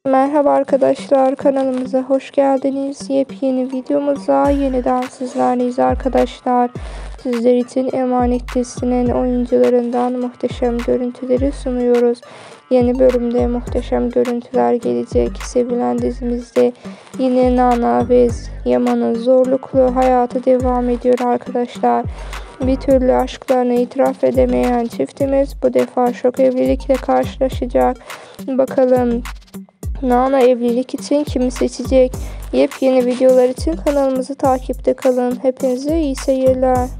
Merhaba arkadaşlar, kanalımıza hoş geldiniz. Yepyeni videomuza yeniden sizlerleyiz arkadaşlar. Sizler için Emanet dizisinin oyuncularından muhteşem görüntüleri sunuyoruz. Yeni bölümde muhteşem görüntüler gelecek. Sevilen dizimizde yine Nana ve Yaman'ın zorluklu hayatı devam ediyor arkadaşlar. Bir türlü aşklarını itiraf edemeyen çiftimiz bu defa şok evlilikle karşılaşacak. Bakalım Nana evlilik için kimi seçecek? Yepyeni videolar için kanalımızı takipte kalın. Hepinize iyi seyirler.